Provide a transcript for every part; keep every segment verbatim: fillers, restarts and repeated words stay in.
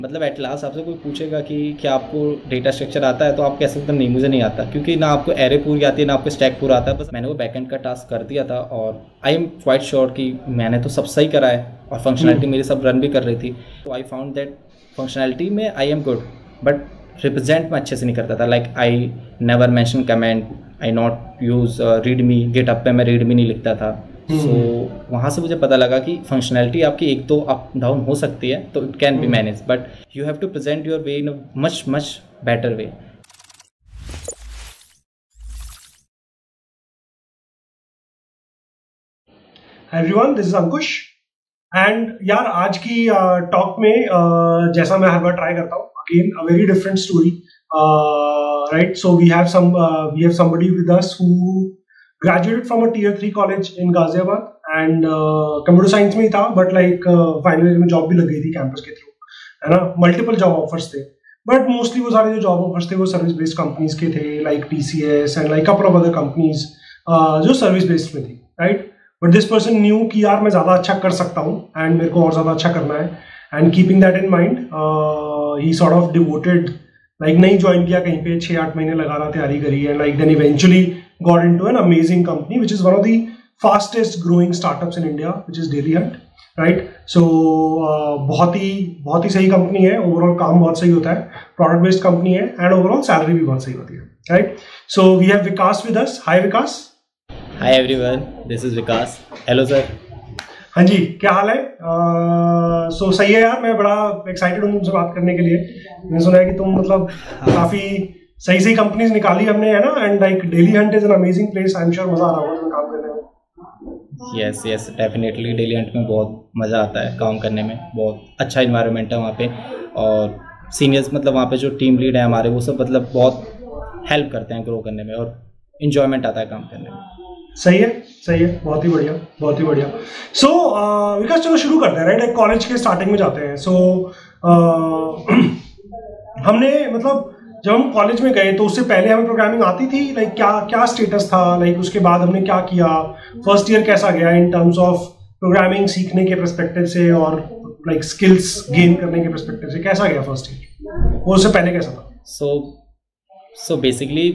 मतलब at last आपसे कोई पूछेगा कि क्या आपको डेटा स्ट्रक्चर आता है, तो आप कह सकते हैं नहीं मुझे नहीं आता, क्योंकि ना आपको एरे पूरी आती है ना आपको स्टैक पूरा आता है। बस मैंने वो बैकएंड का टास्क कर दिया था और आई एम क्वाइट श्योर कि मैंने तो सब सही करा है और फंक्शनैलिटी मेरी सब रन भी कर रही थी। तो आई फाउंड दैट फंक्शनैलिटी में I am good, but represent में अच्छे से नहीं करता था। Like I never mention comment, I not use readme, GitHub पे मैं रीड मी नहीं लिखता था। सो so, वहाँ से मुझे पता लगा कि फंक्शनैलिटी आपकी एक तो अप डाउन हो सकती है, तो it can be manage, but you have to present your way in a much much better way. Hi everyone, this is Ankush and यार आज की टॉक uh, में uh, जैसा मैं हर बार ट्राई करता हूँ, again a very different story, right. So we have some we have somebody with us who graduated from a tier three college in Ghaziabad and uh, computer science में ही था, but like final year में job भी लग गई थी campus के through, है ना। मल्टीपल जॉब ऑफर्स थे, बट मोस्टली वो सारे जो जॉब ऑफर्स थे वो सर्विस बेस्ड कंपनीज के थे, like TCS and like couple of other companies जो सर्विस बेस्ड में थी, right. But this person knew कि यार मैं ज़्यादा अच्छा कर सकता हूँ एंड मेरे को और ज़्यादा अच्छा करना है, and keeping that in mind ही सॉर्ट ऑफ डिवोटेड, लाइक नहीं ज्वाइन किया कहीं पे, छः आठ महीने लगा रहा तैयारी करी, and like then eventually got into an amazing company which is one of the fastest growing startups in India, which is Daily Hunt, right? So uh, बहुत ही बहुत ही सही कंपनी है, ओवरऑल काम बहुत सही होता है, प्रोडक्ट बेस्ड कंपनी है, एंड ओवरऑल सैलरी भी बहुत सही होती है, right. So we have Vikas with us. Hi Vikas. Hi everyone, this is Vikas. Hello sir. हाँ जी, क्या हाल है? सो uh, so, सही है यार, मैं बड़ा एक्साइटेड हूँ तुमसे बात करने के लिए। मैंने सुना है कि तुम मतलब काफी सही सही कंपनीज निकाली हमने, है ना, and like Dailyhunt is an amazing place. I am sure मजा आ रहा होगा तुम्हें काम करने में। Yes yes definitely, Dailyhunt में बहुत मज़ा आता है काम करने में, बहुत अच्छा इन्वायरमेंट है वहाँ पे, और सीनियर्स मतलब वहाँ पे जो टीम लीड है हमारे, वो सब मतलब बहुत हेल्प करते हैं ग्रो करने में, और इन्जॉयमेंट आता है काम करने में। सही है, सही है, बहुत ही बढ़िया, बहुत ही बढ़िया। सो so, विकास चलो शुरू करते हैं, राइट। एक कॉलेज के स्टार्टिंग में जाते हैं। सो so, uh, हमने मतलब जब हम कॉलेज में गए तो उससे पहले हमें प्रोग्रामिंग आती थी, लाइक क्या क्या स्टेटस था, लाइक उसके बाद हमने क्या किया, फर्स्ट ईयर कैसा गया इन टर्म्स ऑफ प्रोग्रामिंग सीखने के पर्सपेक्टिव से और लाइक स्किल्स गेन करने के पर्सपेक्टिव से कैसा गया फर्स्ट ईयर, वो उससे पहले कैसा था? सो सो बेसिकली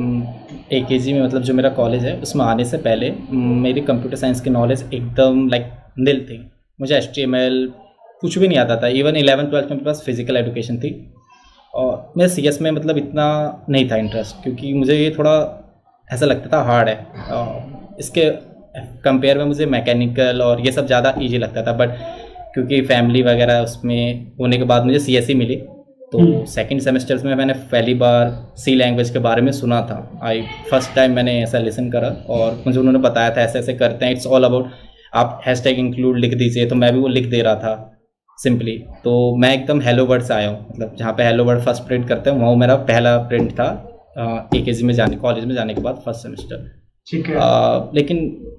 ए के जी में मतलब जो मेरा कॉलेज है उसमें आने से पहले मेरी कंप्यूटर साइंस की नॉलेज एकदम लाइक निल थी। मुझे एच टी एम एल कुछ भी नहीं आता था। इवन इलेवन ट्वेल्थ में मेरे पास फिजिकल एजुकेशन थी, और मैं सी एस में मतलब इतना नहीं था इंटरेस्ट, क्योंकि मुझे ये थोड़ा ऐसा लगता था हार्ड है। और इसके कंपेयर में मुझे मैकेनिकल और ये सब ज़्यादा इजी लगता था, बट क्योंकि फैमिली वगैरह उसमें होने के बाद मुझे सी एस ही मिली। तो सेकंड सेमेस्टर्स में मैंने पहली बार सी लैंग्वेज के बारे में सुना था। आई फर्स्ट टाइम मैंने ऐसा लिसन करा, और मुझे उन्होंने बताया था ऐसे ऐसे करते हैं, इट्स ऑल अबाउट आप हैश टैग इंक्लूड लिख दीजिए, तो मैं भी वो लिख दे रहा था सिंपली। तो मैं एकदम हेलो वर्ड से आया हूँ, मतलब जहाँ पे हेलो वर्ड फर्स्ट प्रिंट करते हैं वहाँ मेरा पहला प्रिंट था ए के जी में जाने कॉलेज में जाने के बाद फर्स्ट सेमेस्टर। ठीक है। आ, लेकिन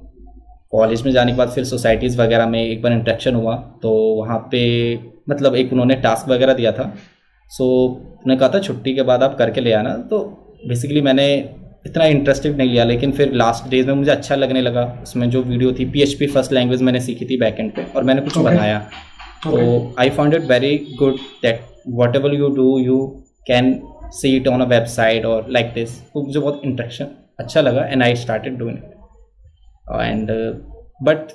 कॉलेज में जाने के बाद फिर सोसाइटीज़ वगैरह में एक बार इंट्रैक्शन हुआ, तो वहाँ पे मतलब एक उन्होंने टास्क वगैरह दिया था। सो उन्होंने कहा था छुट्टी के बाद आप करके ले आना। तो बेसिकली मैंने इतना इंटरेस्टेड नहीं लिया, लेकिन फिर लास्ट डेज में मुझे अच्छा लगने लगा। उसमें जो वीडियो थी, P H P first language मैंने सीखी थी बैकएंड पे, और मैंने कुछ okay. बनाया। तो I found it very good that whatever you do you can see it on a website और लाइक दिस। तो मुझे बहुत इंटरेक्शन अच्छा लगा, and I started doing it. And but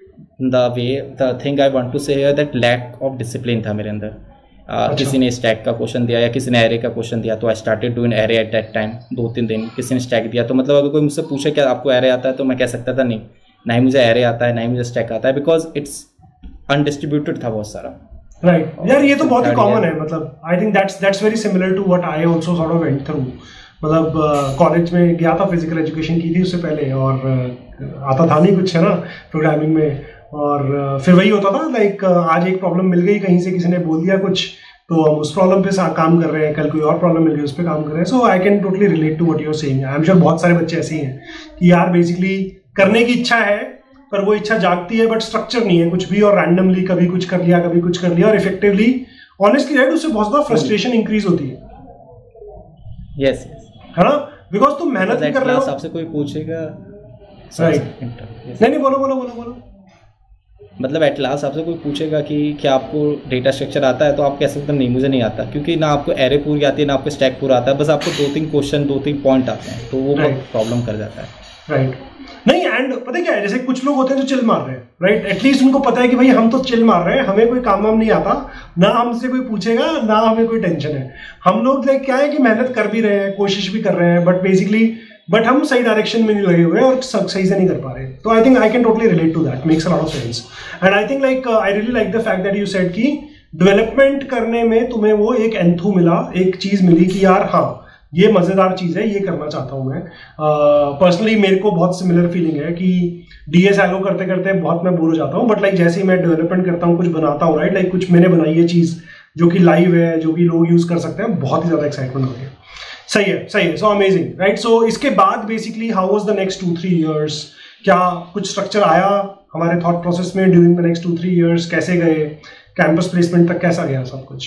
the way the thing I want to say here that lack of discipline था मेरे अंदर। Uh, अच्छा। किसी ने स्टैक का क्वेश्चन दिया या किसी ने एरे का क्वेश्चन दिया, तो I started doing array at that time. दो तीन दिन किसी ने स्टैक दिया, तो मतलब अगर कोई मुझसे पूछे क्या आपको एरे आता है, तो मैं कह सकता था नहीं, ना ही मुझे एरे आता है ना ही मुझे स्टैक आता है, बिकॉज इट्स अनडिस्ट्रीब्यूटेड था बहुत सारा। Right right. यार ये तो बहुत ही कॉमन है, मतलब I think that's that's very similar to what I also sort of went through. मतलब कॉलेज uh, में गया था, फिजिकल एजुकेशन की थी उससे पहले, और uh, आता था नहीं कुछ, है ना, प्रोग्रामिंग में। और uh, फिर वही होता था लाइक uh, आज एक प्रॉब्लम मिल गई कहीं से, किसी ने बोल दिया कुछ, तो हम उस प्रॉब्लम पे काम कर रहे हैं, कल कोई और प्रॉब्लम मिल गई उस पर काम कर रहे हैं। So I can totally relate to what you are saying. I am sure बहुत सारे बच्चे ऐसे ही हैं कि यार बेसिकली करने की इच्छा है, पर वो इच्छा जागती है बट स्ट्रक्चर नहीं है कुछ भी, और रैंडमली कभी कुछ कर लिया कभी कुछ कर लिया, और इफेक्टिवली ऑनेस्टली राइट उससे बहुत ज्यादा फ्रस्ट्रेशन इंक्रीज होती है। यस यस, है ना, बिकॉज तुम मेहनत भी कर रहे हो। आपसे कोई पूछेगा राइट, नहीं नहीं बोलो बोलो बोलो बोलो। मतलब एट लास्ट आपसे कोई पूछेगा कि क्या आपको डेटा स्ट्रक्चर आता है, तो आप कह सकते हैं नहीं मुझे नहीं आता, क्योंकि ना आपको एरे पूरी आती है ना आपको स्टैक पूरा आता है, बस आपको दो तीन क्वेश्चन दो तीन पॉइंट आते हैं, तो वो बहुत प्रॉब्लम कर जाता है। राइट नहीं, एंड पता है क्या है, जैसे कुछ लोग होते हैं जो चिल मार रहे हैं, राइट, एटलीस्ट उनको पता है कि भाई हम तो चिल मार रहे हैं, हमें कोई काम वाम नहीं आता, ना हमसे कोई पूछेगा ना हमें कोई टेंशन है। हम लोग लाइक क्या है कि मेहनत कर भी रहे हैं, कोशिश भी कर रहे हैं, बट बेसिकली बट हम सही डायरेक्शन में नहीं लगे हुए और सही से नहीं कर पा रहे। तो I think I can totally relate to that, makes a lot of sense. And I think like I really like the fact that you said कि डेवलपमेंट करने में तुम्हें वो एक एंथू मिला, एक चीज मिली कि यार हाँ ये मजेदार चीज है, ये करना चाहता हूं मैं। पर्सनली uh, मेरे को बहुत सिमिलर फीलिंग है कि डीएसएलओ करते करते बहुत मैं बोर हो जाता हूँ, बट लाइक जैसे ही मैं डेवलपमेंट करता हूँ, कुछ बनाता हूँ, राइट, लाइक कुछ मैंने बनाई है चीज जो कि लाइव है, जो कि लोग यूज कर सकते हैं, बहुत ही ज्यादा एक्साइटमेंट होती है। सही है, सही है, सो अमेजिंग, राइट। सो इसके बाद basically how was the next two three years? क्या कुछ स्ट्रक्चर आया हमारे थॉट प्रोसेस में during the next two three years? कैसे गए कैंपस प्लेसमेंट तक, कैसा गया सब कुछ?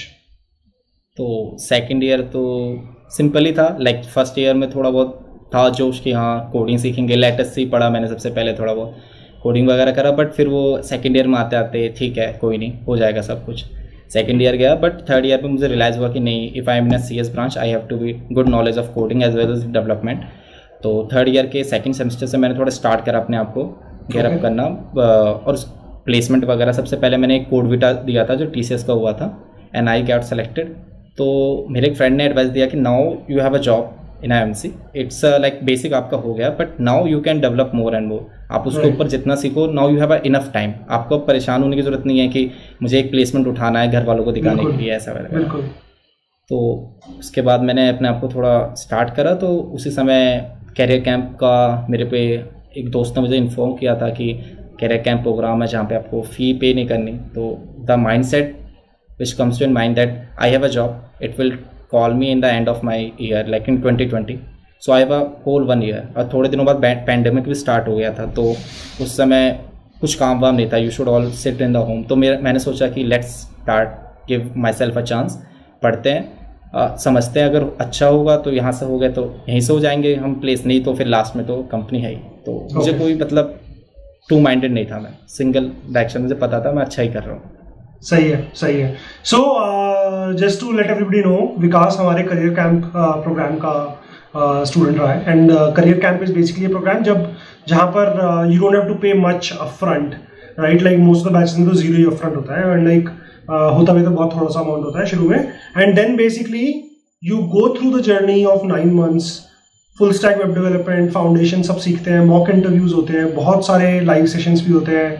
तो सेकंड ईयर तो सिंपल ही था, लाइक फर्स्ट ईयर में थोड़ा बहुत था जोश कि हाँ कोडिंग सीखेंगे, लेटेस्ट ही पढ़ा मैंने सबसे पहले, थोड़ा बहुत कोडिंग वगैरह करा, बट फिर वो सेकंड ईयर में आते आते ठीक है कोई नहीं हो जाएगा सब कुछ। सेकंड ईयर गया, बट थर्ड ईयर पे मुझे रियलाइज़ हुआ कि नहीं, if I am in C S branch I have to be good knowledge of coding as well as development. तो थर्ड ईयर के सेकंड सेमेस्टर से मैंने थोड़ा स्टार्ट करा अपने आप को गेयर अप करना, और प्लेसमेंट वगैरह सबसे पहले मैंने एक कोड विटा दिया था जो टी सी एस का हुआ था, एंड आई गॉट सेलेक्टेड। तो मेरे एक फ्रेंड ने एडवाइस दिया कि now you have a job in I M C, it's like basic आपका हो गया, but now you can develop more and more, आप उसके ऊपर जितना सीखो, now you have a enough time, आपको परेशान होने की जरूरत नहीं है कि मुझे एक प्लेसमेंट उठाना है घर वालों को दिखाने के लिए, ऐसा वगैरह। तो उसके बाद मैंने अपने आप को थोड़ा स्टार्ट करा, तो उसी समय कैरियर कैंप का मेरे पे एक दोस्त ने मुझे इन्फॉर्म किया था कि कैरियर कैंप प्रोग्राम है जहाँ पे आपको फ़ी पे नहीं करनी। तो the mind set which comes to in mind that I have a job, it will call me in the end of my year like in twenty twenty, so I have a whole one year. और थोड़े दिनों बाद pandemic भी start हो गया था, तो उस समय कुछ काम वाम नहीं था, you should all sit in the home. तो मेरा मैंने सोचा कि let's start give myself a chance, पढ़ते हैं, आ, समझते हैं, अगर अच्छा होगा तो यहाँ से हो गए तो यहीं से हो जाएंगे हम प्लेस, नहीं तो फिर लास्ट में तो कंपनी है ही। तो okay. मुझे कोई मतलब टू माइंडेड नहीं था, मैं सिंगल डायरेक्शन, मुझे पता था मैं अच्छा ही कर रहा हूँ। सही है, सही है। So just to let everybody know, Vikas हमारे करियर कैंप प्रोग्राम का स्टूडेंट uh, रहा है, and career camp is basically program जब जहाँ पर you don't have to pay much upfront, right, like most of the batches में तो जीरो ही upfront होता है, एंड लाइक uh, होता भी तो बहुत थोड़ा सा अमाउंट होता है शुरू में, and then basically you go through the journey of nine months, full stack web development foundation सब सीखते हैं, मॉक इंटरव्यूज होते हैं, बहुत सारे लाइव सेशंस भी होते हैं,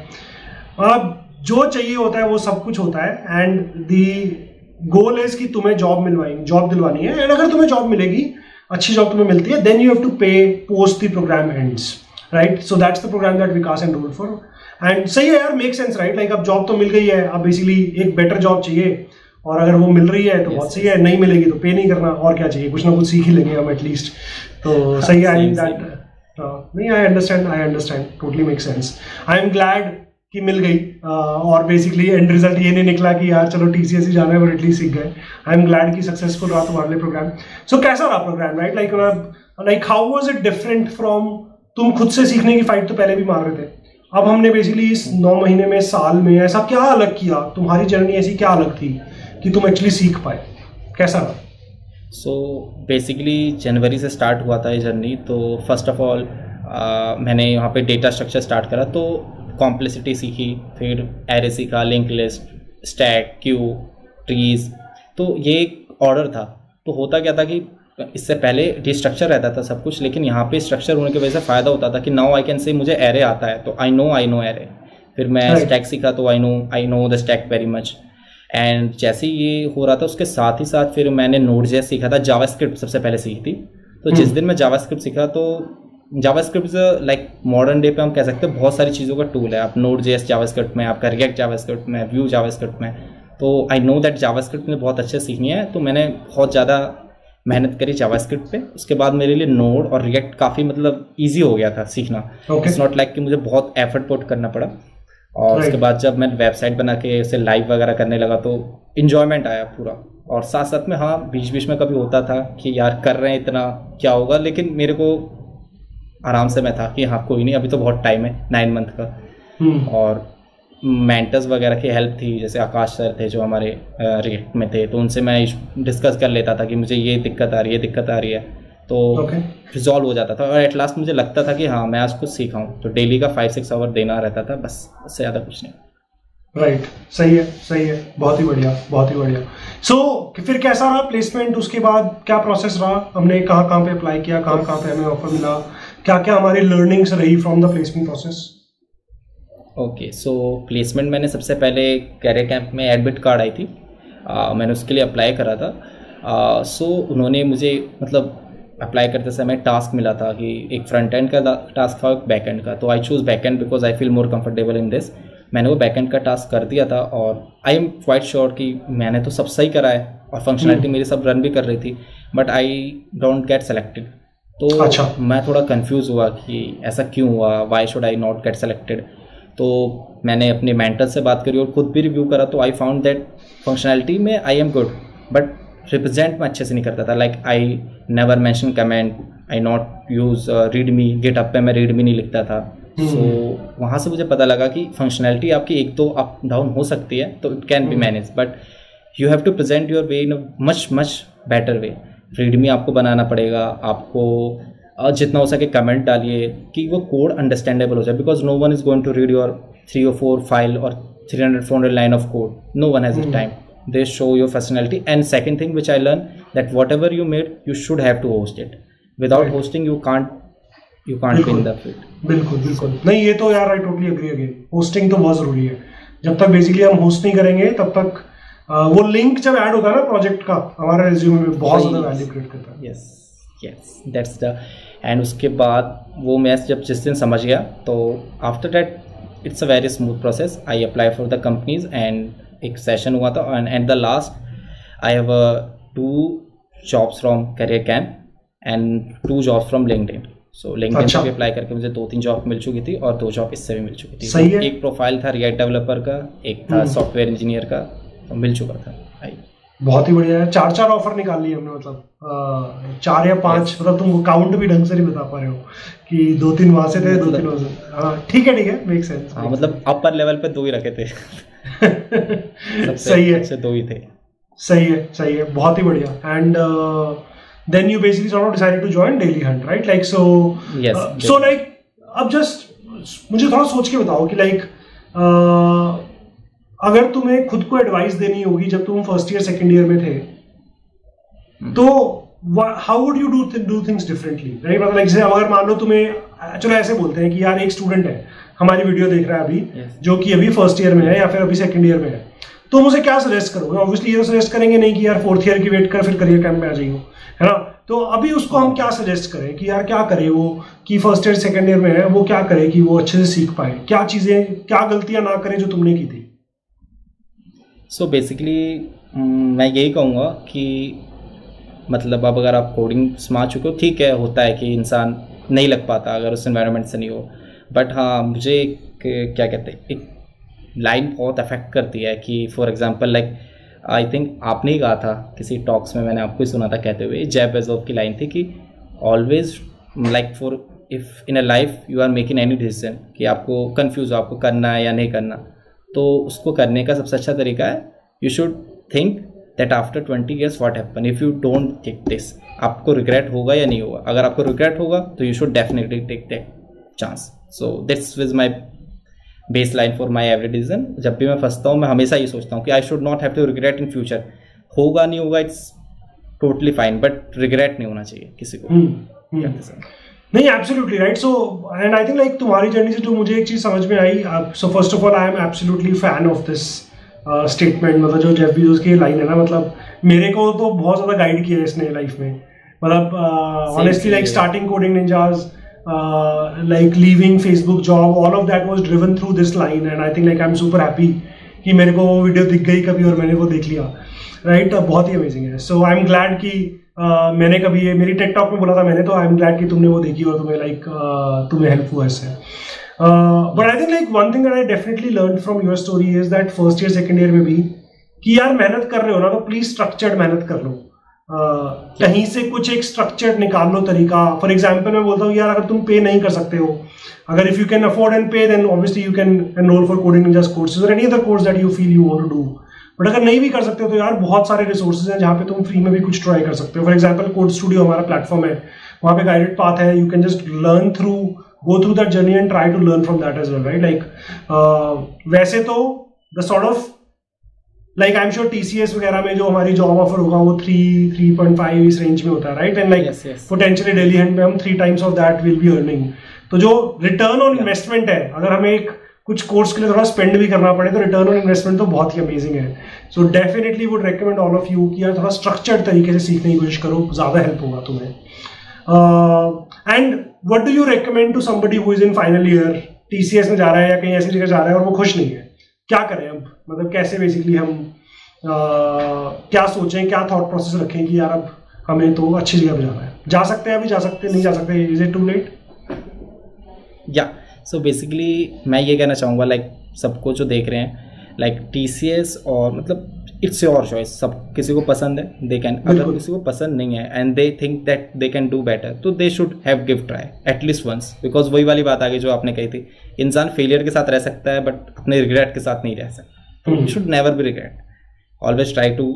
अब जो चाहिए होता है वो सब कुछ होता है, एंड दी गोल इज कि तुम्हें जॉब मिलवाएंगे, जॉब दिलवानी है, एंड अगर तुम्हें जॉब मिलेगी, अच्छी जॉब तुम्हें मिलती है, then you have to pay post the program ends, right. So that's the program that Vikas enrolled for, and सही है यार, मेक सेंस, राइट, लाइक अब जॉब तो मिल गई है, अब बेसिकली एक बेटर जॉब चाहिए, और अगर वो मिल रही है तो बहुत सही है, नहीं मिलेगी तो पे नहीं करना, और क्या चाहिए, कुछ ना कुछ सीख ही लेंगे हम एटलीस्ट। तो सही है, आई दैट नहीं, I understand, I understand, totally make sense. I am glad कि मिल गई, और बेसिकली एंड रिजल्ट ये नहीं निकला कि यार चलो टीसीएस ही जाना है, बट एटलीस्ट सीख गए। आई एम ग्लैड कि सक्सेसफुल रहा तुम्हारे लिए प्रोग्राम। सो कैसा रहा program, right, like like how was it different from, तुम खुद से सीखने की फाइट तो पहले भी मार रहे थे, अब हमने बेसिकली इस नौ महीने में, साल में, ऐसा क्या अलग किया, तुम्हारी जर्नी ऐसी क्या अलग थी कि तुम एक्चुअली सीख पाए, कैसा रहा? सो बेसिकली जनवरी से स्टार्ट हुआ था ये जर्नी। तो फर्स्ट ऑफ ऑल मैंने यहाँ पे डेटा स्ट्रक्चर स्टार्ट करा, तो कॉम्प्लेक्सिटी सीखी, फिर एरे सीखा, link list, stack, queue, trees. तो ये एक ऑर्डर था। तो होता क्या था कि इससे पहले डिस्ट्रक्चर रहता था सब कुछ, लेकिन यहाँ पे स्ट्रक्चर होने की वजह से फ़ायदा होता था कि नाउ आई कैन से मुझे एरे आता है, तो I know I know array. फिर मैं स्टैक सीखा, तो I know I know the stack very much. एंड जैसे ये हो रहा था उसके साथ ही साथ फिर मैंने नोड.जेएस सीखा था, जावास्क्रिप्ट सबसे पहले सीखी थी। तो जिस दिन मैं जावास्क्रिप्ट सीखा, तो जावास्क्रिप्ट लाइक मॉडर्न डे पे हम कह सकते हैं बहुत सारी चीज़ों का टूल है। आप नोड.जेएस जावास्क्रिप्ट में, आपका रिएक्ट जावास्क्रिप्ट में, व्यू जावास्क्रिप्ट में। तो आई नो दैट जावास्क्रिप्ट में बहुत अच्छे सीखनी है, तो मैंने बहुत ज़्यादा मेहनत करी जावास्क्रिप्ट पे। उसके बाद मेरे लिए नोड और रिएक्ट काफ़ी मतलब ईजी हो गया था सीखना। इट्स नॉट लाइक कि मुझे बहुत एफर्ट पुट करना पड़ा। और उसके बाद जब मैं वेबसाइट बना के उसे लाइव वगैरह करने लगा, तो इन्जॉयमेंट आया पूरा। और साथ साथ में हाँ, बीच बीच में कभी होता था कि यार कर रहे हैं इतना, क्या होगा, लेकिन मेरे को आराम से मैं था कि हाँ कोई नहीं, अभी तो बहुत टाइम है, नाइन मंथ का। और मेंटर्स वगैरह की हेल्प थी, जैसे आकाश सर थे जो हमारे रिएक्ट में थे, तो उनसे मैं डिस्कस कर लेता था कि मुझे ये दिक्कत आ रही है दिक्कत आ रही है तो रिजॉल्व हो जाता था। और एट लास्ट मुझे लगता था कि हाँ मैं आज कुछ सीखा हूँ, तो डेली का फाइव सिक्स आवर देना रहता था, बस उससे ज़्यादा कुछ नहीं। Right right. सही है सही है, बहुत ही बढ़िया बहुत ही बढ़िया। सो so, फिर कैसा रहा प्लेसमेंट, उसके बाद क्या प्रोसेस रहा, हमने कहाँ कहाँ पे अप्लाई किया, कहाँ कहाँ पे हमें ऑफर मिला, क्या क्या हमारी लर्निंग्स रही from the placement process? Okay, so placement मैंने सबसे पहले कैरियर कैंप में एडमिट कार्ड आई थी, uh, मैंने उसके लिए अप्लाई करा था। सो uh, so, उन्होंने मुझे मतलब अप्लाई करते समय टास्क मिला था कि एक फ्रंट एंड का टास्क था, एक बैक एंड का, तो I choose back end because I feel more comfortable in this. मैंने वो बैक एंड का टास्क कर दिया था और आई एम क्वाइट श्योर कि मैंने तो सब सही करा है और फंक्शनलिटी मेरी सब रन भी कर रही थी, but I don't get selected. तो अच्छा। मैं थोड़ा कंफ्यूज हुआ कि ऐसा क्यों हुआ, why should I not get selected. तो मैंने अपने मेंटर से बात करी और खुद भी रिव्यू करा, तो आई फाउंड दैट फंक्शनलिटी में I am good, but represent में अच्छे से नहीं करता था। Like I never mention comment, I not use readme, GitHub पे मैं रीड मी नहीं लिखता था। सो so, वहाँ से मुझे पता लगा कि फंक्शनैलिटी आपकी एक तो अप डाउन हो सकती है, तो it can be manage, but you have to present your way in a much much better way. Readme आपको बनाना पड़ेगा, आपको जितना हो सके कमेंट डालिए कि वो कोड अंडरस्टैंडेबल हो जाए, because no one is going to read your three और फोर फाइल और three hundred four hundred line of code, no one has the time. They show your personality. And second thing which I learned, that whatever you made you should have to host it. Without right. hosting you can't you can't win the field. बिल्कुल बिल्कुल नहीं, ये तो यार I totally agree again, hosting तो बहुत जरूरी है। जब तक बेसिकली हम होस्ट नहीं करेंगे तब तक आ, वो लिंक जब ऐड होगा ना प्रोजेक्ट का हमारे रिज्यूमे में बहुत ज्यादा वैल्यू क्रिएट करता है। Yes yes that's the end उसके बाद वो मैं जब जिस दिन समझ गया, तो after that it's a very smooth process. I apply for the companies and एक सेशन हुआ था and at the last I have two jobs from career camp and two jobs from LinkedIn. So LinkedIn से भी apply करके मुझे दो तीन job मिल चुकी थी और दो जॉब इससे भी मिल चुकी थी। सही so, है। एक प्रोफाइल था रिएक्ट डेवलपर का, एक था सॉफ्टवेयर इंजीनियर का, तो मिल चुका था। आई बहुत ही बढ़िया है, चार चार ऑफर निकाल लिए हमने, मतलब आ, चार या पांच yes. मतलब तुम काउंट भी ढंग से नहीं बता पा रहे हो कि दो तीन वहां से थे, दो तीन वहां से। हाँ ठीक है ठीक है, मेक सेंस। हाँ मतलब अपर लेवल पे दो ही रखे थे। सही है, से दो ही थे। सही है सही है, बहुत ही बढ़िया। And then you basically sort of decided to join Dailyhunt, right? Like so so like अब जस्ट मुझे थोड़ा सोच के बताओ कि लाइक uh, अगर तुम्हें खुद को एडवाइस देनी होगी जब तुम फर्स्ट ईयर सेकेंड ईयर में थे, तो how would you do do things differently, right? मतलब लाइक जैसे अगर मान लो तुम्हें, चलो ऐसे बोलते हैं कि यार एक स्टूडेंट है हमारी वीडियो देख रहा है अभी, yes. जो कि अभी फर्स्ट ईयर में है या फिर अभी सेकंड ईयर में है, तो मुझे क्या सजेस्ट करोगे? ऑब्वियसली ये तो सजेस्ट करेंगे नहीं कि यार फोर्थ ईयर की वेट कर फिर करियर कैंप में आ जाइए, है ना? तो अभी उसको हम क्या सजेस्ट करें कि यार क्या करे वो, कि फर्स्ट ईयर सेकंड ईयर में है, वो क्या करे कि वो अच्छे से सीख पाए, क्या चीजें, क्या गलतियां ना करें जो तुमने की थी? सो so बेसिकली मैं यही कहूँगा कि मतलब अब अगर आप कोडिंग स्मार्ट चुके हो, ठीक है, होता है कि इंसान नहीं लग पाता अगर उस एनवायरनमेंट से नहीं हो, बट हाँ मुझे एक, क्या कहते हैं, एक लाइन बहुत अफेक्ट करती है कि for example like I think आपने ही कहा था किसी टॉक्स में, मैंने आपको ही सुना था कहते हुए, जेफ बेजोस की लाइन थी कि always like for if in a life you are making any decision, कि आपको कन्फ्यूज हो आपको करना है या नहीं करना, तो उसको करने का सबसे अच्छा तरीका है you should think that after twenty years what happen if you don't take this. आपको रिग्रेट होगा या नहीं होगा? अगर आपको रिग्रेट होगा तो you should definitely take that chance. So this is my base line for my every decision. जब भी मैं फंसता हूँ मैं हमेशा ये सोचता हूँ कि I should not have to regret in future. होगा नहीं होगा it's totally fine, but regret नहीं होना चाहिए किसी को। नहीं, absolutely right. So and I think like तुम्हारी जर्नी से जो मुझे एक चीज समझ में आई, so first of all I am absolutely fan of this statement. मतलब जो जेफ बेजोस की लाइन है ना, मतलब मेरे को तो बहुत ज्यादा गाइड किया है इसने लाइफ में। मतलब honestly like starting coding ninjas, like leaving Facebook job, all of that was driven through this line and I think like I am super happy कि मेरे को वो वीडियो दिख गई कभी और मैंने वो देख लिया, राइट right? बहुत ही अमेजिंग है। सो आई एम ग्लैड कि uh, मैंने कभी ये मेरी टेक टॉक में बोला था मैंने, तो आई एम ग्लैड कि तुमने वो देखी और तुम्हें लाइक like, uh, तुम्हें हेल्प हुआ इससे। But I think like one thing that I definitely learn from your story is that first year second year में भी कि यार मेहनत कर रहे हो ना तो प्लीज स्ट्रक्चर्ड मेहनत कर लो, uh, कहीं से कुछ एक स्ट्रक्चर निकाल लो तरीका. फॉर एग्जाम्पल मैं बोलता हूँ यार अगर तुम पे नहीं कर सकते हो, अगर if you can afford and pay then obviously you can enroll for coding ninjas courses और any other course that you feel you want to do. But अगर नहीं भी कर सकते हो तो यार बहुत सारे रिसोर्सेज हैं जहाँ पे तुम फ्री में भी कुछ ट्राई कर सकते हो. फॉर एग्जाम्पल कोड स्टूडियो हमारा प्लेटफॉर्म है, वहाँ पे गाइडेड पाथ है. You can just learn through go through that journey and try to learn from that as well, right? Like uh, वैसे तो the sort of like I'm sure T C S वगैरह में जो हमारी job offer होगा वो three three point five इस range में होता है, right? And like yes, yes. potentially daily hand में हम three times of that will be earning. तो जो रिटर्न ऑन इन्वेस्टमेंट है, अगर हमें एक कुछ कोर्स के लिए थोड़ा स्पेंड भी करना पड़े तो रिटर्न ऑन इन्वेस्टमेंट तो बहुत ही अमेजिंग है. So definitely would recommend all of you कि यार थोड़ा स्ट्रक्चर्ड तरीके से सीखने की कोशिश करो, ज्यादा हेल्प होगा तुम्हें. And what do you recommend to somebody who is in final year, TCS में जा रहा है या कहीं ऐसी जगह जा रहा है और वो खुश नहीं है, क्या करें अब? मतलब कैसे बेसिकली हम uh, क्या सोचें, क्या थॉट प्रोसेस रखें कि यार अब हमें तो अच्छी जगह पे जाना है. जा सकते हैं अभी, जा सकते नहीं जा सकते, इज इट टू लेट? या सो बेसिकली मैं ये कहना चाहूँगा लाइक सबको जो देख रहे हैं लाइक टीसीएस और मतलब इट्स योर चॉइस. सब किसी को पसंद है दे कैन, अगर किसी को पसंद नहीं है and they think that they can do better तो they should have give try at least once. Because वही वाली बात आ गई जो आपने कही थी, इंसान फेलियर के साथ रह सकता है बट अपने रिग्रेट के साथ नहीं रह सकता. You should never be regret, always try to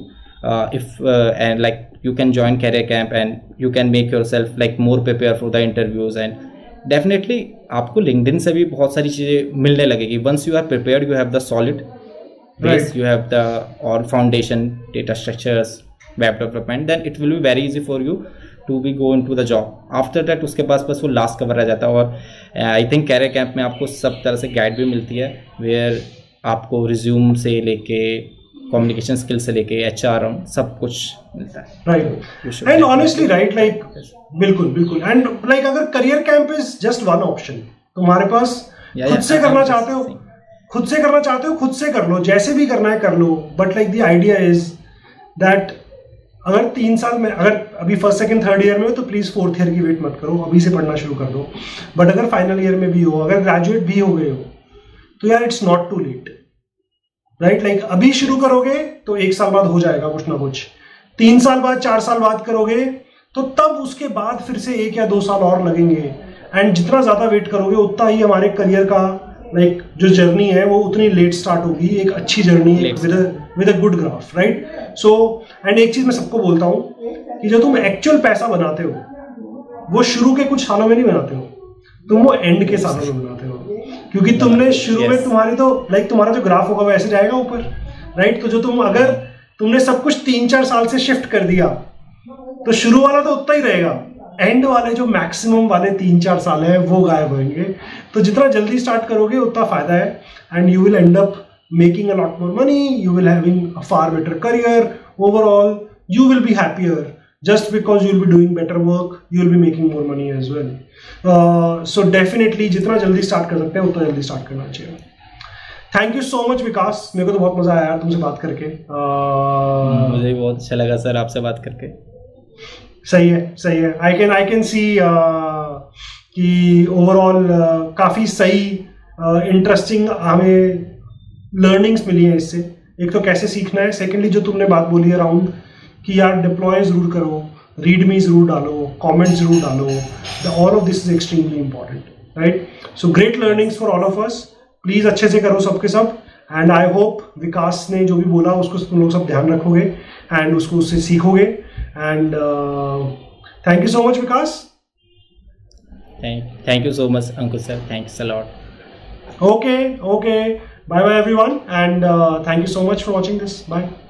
if and like you can join career camp and you can make योर सेल्फ like more prepare for the interviews. And definitely आपको लिंक्डइन से भी बहुत सारी चीज़ें मिलने लगेगी. Once you are prepared, you have the solid base, right. You have the or foundation, data structures, web development, then it will be very easy for you to be go into the job. After that उसके पास बस वो last cover रह जाता है. और I think career camp में आपको सब तरह से गाइड भी मिलती है, वेयर आपको रिज्यूम से लेके कम्युनिकेशन स्किल से लेके एच आर सब कुछ मिलता है. Right and honestly right like बिल्कुल बिल्कुल. एंड लाइक अगर career camp is just one option, तुम्हारे पास खुद से करना चाहते हो खुद से करना चाहते हो खुद से कर लो, जैसे भी करना है कर लो. But like the idea is that अगर तीन साल में, अगर अभी फर्स्ट सेकंड थर्ड ईयर में हो तो प्लीज फोर्थ ईयर की वेट मत करो, अभी से पढ़ना शुरू कर दो. बट अगर फाइनल ईयर में भी हो, अगर ग्रेजुएट भी हो गए हो तो यार it's not too late, right? Like अभी शुरू करोगे तो एक साल बाद हो जाएगा कुछ ना कुछ, तीन साल बाद चार साल बाद करोगे तो तब उसके बाद फिर से एक या दो साल और लगेंगे. एंड जितना ज्यादा वेट करोगे उतना ही हमारे करियर का लाइक like, जो जर्नी है वो उतनी लेट स्टार्ट होगी, एक अच्छी journey with with a good graph, right? So and एक चीज मैं सबको बोलता हूँ कि जो तुम एक्चुअल पैसा बनाते हो वो शुरू के कुछ सालों में नहीं बनाते हो, तुम वो एंड के सालों में बनाते हो. क्योंकि तुमने शुरू yes. में तुम्हारी तो लाइक like, तुम्हारा जो ग्राफ होगा वैसे जाएगा ऊपर, राइट? तो जो तुम अगर तुमने सब कुछ तीन चार साल से शिफ्ट कर दिया तो शुरू वाला तो उतना ही रहेगा, एंड वाले जो मैक्सिमम वाले तीन चार साल है वो गायब होंगे. तो जितना जल्दी स्टार्ट करोगे उतना फायदा है. And you will end up making a lot more money, you will having a far better career overall, you will be happier just because you will be doing better work, you will be making more money as well. Uh, so definitely जितना जल्दी start कर सकते हैं उतना जल्दी start करना चाहिए. Thank you so much Vikas, मेरे को तो बहुत मजा आया यार तुमसे बात करके. uh, मुझे भी बहुत अच्छा लगा सर आपसे बात करके. सही है सही है. I can I can see कि ओवरऑल uh, काफी सही इंटरेस्टिंग uh, हमें लर्निंग्स मिली है इससे. एक तो कैसे सीखना है, सेकेंडली जो तुमने बात बोली अराउंड कि यार डिप्लॉय जरूर करो, रीडमी जरूर डालो, कमेंट जरूर डालो, all of this is extremely important, right? So great learnings for all of us. Please अच्छे से करो सबके सब. एंड आई होप विकास ने जो भी बोला उसको तुम लोग सब ध्यान रखोगे एंड उसको उससे सीखोगे. And thank you so much Vikas. Thank you so much Ankush sir, thanks a lot. Okay okay, bye bye everyone and thank you so much for watching this. Bye.